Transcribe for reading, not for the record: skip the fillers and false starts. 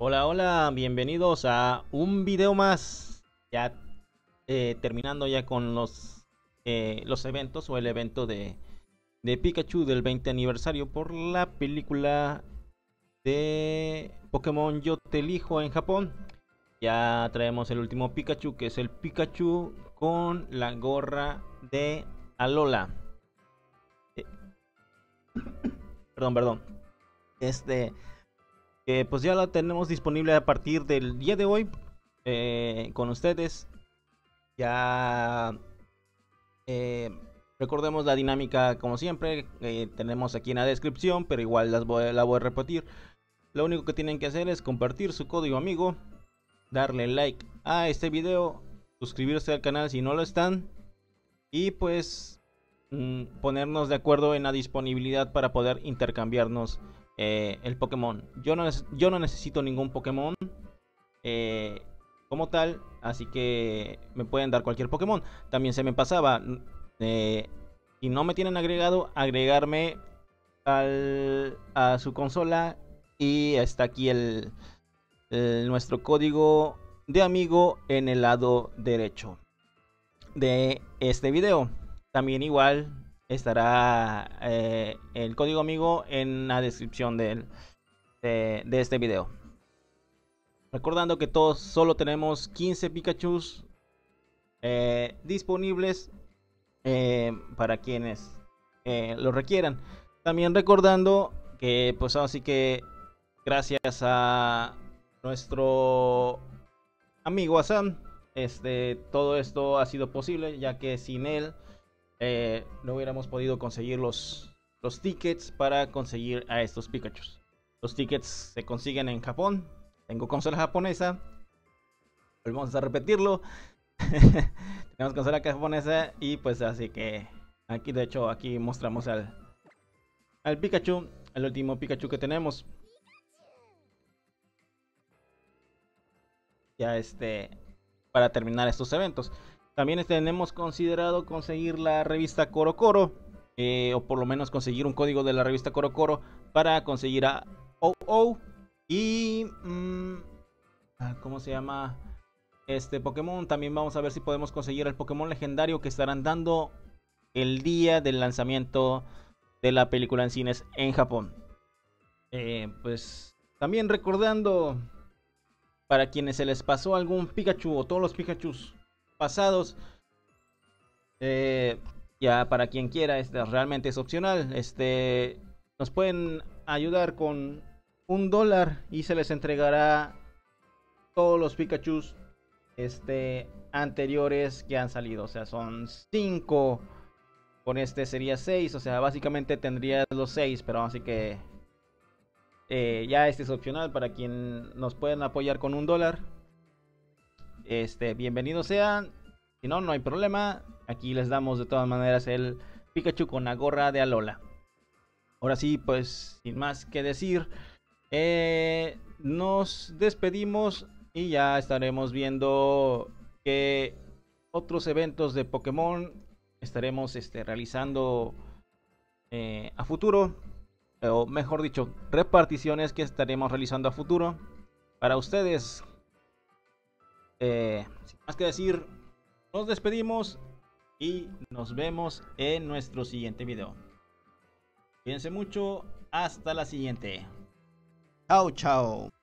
Hola, hola, bienvenidos a un video más. Ya terminando ya con los eventos o el evento de Pikachu del 20 aniversario por la película de Pokémon Yo te elijo en Japón. Ya traemos el último Pikachu, que es el Pikachu con la gorra de Alola. Eh, perdón. Este, que pues ya la tenemos disponible a partir del día de hoy con ustedes. Ya eh, recordemos la dinámica como siempre. Tenemos aquí en la descripción, pero igual la voy a repetir. Lo único que tienen que hacer es compartir su código amigo, darle like a este video, suscribirse al canal si no lo están y pues ponernos de acuerdo en la disponibilidad para poder intercambiarnos el Pokémon. Yo no necesito ningún Pokémon eh, como tal, así que me pueden dar cualquier Pokémon. También se me pasaba, eh, si no me tienen agregado, agregarme a su consola y está aquí nuestro código de amigo en el lado derecho de este video. También igual estará el código amigo en la descripción de este video. Recordando que todos solo tenemos 15 Pikachus disponibles para quienes lo requieran. También recordando que pues así que gracias a nuestro amigo Asam, todo esto ha sido posible, ya que sin él no hubiéramos podido conseguir los tickets para conseguir a estos Pikachus. Los tickets se consiguen en Japón. Tengo consola japonesa. Volvemos a repetirlo. Tenemos consola japonesa y pues así que aquí de hecho aquí mostramos al Pikachu, el último Pikachu que tenemos. Ya para terminar estos eventos. También tenemos considerado conseguir la revista Coro Coro, o por lo menos conseguir un código de la revista Coro Coro para conseguir a OO y ¿cómo se llama? Este Pokémon. También vamos a ver si podemos conseguir el Pokémon legendario que estarán dando el día del lanzamiento de la película en cines en Japón. Pues también recordando, para quienes se les pasó algún Pikachu o todos los Pikachus pasados, ya para quien quiera, realmente es opcional. Nos pueden ayudar con $1 y se les entregará todos los Pikachus anteriores que han salido. O sea, son 5. Con este sería 6. O sea, básicamente tendrías los 6. Pero así que ya es opcional para quien nos puedan apoyar con $1. Bienvenidos sean. Si no, no hay problema. Aquí les damos de todas maneras el Pikachu con la gorra de Alola. Ahora sí, pues sin más que decir, nos despedimos y ya estaremos viendo qué otros eventos de Pokémon estaremos realizando a futuro. O mejor dicho, reparticiones que estaremos realizando a futuro para ustedes. Sin más que decir, nos despedimos y nos vemos en nuestro siguiente video. Cuídense mucho, hasta la siguiente. Chao, chao.